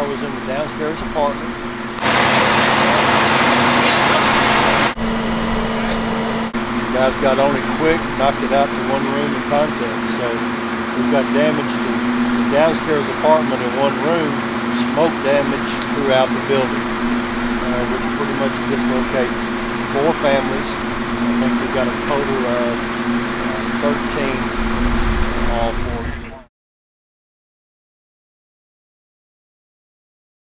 was in the downstairs apartment. The guys got on it quick, knocked it out to one room and contents. So we've got damage to the downstairs apartment in one room, smoke damage throughout the building, which pretty much dislocates 4 families. I think we've got a total